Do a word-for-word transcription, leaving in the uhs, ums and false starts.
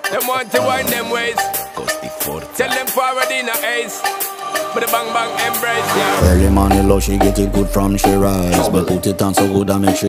Them want to wind them ways. Tell them forward in a ace. But the bang bang embrace, yeah. Early morning love, she get it good from she rise. But put it on so good I make she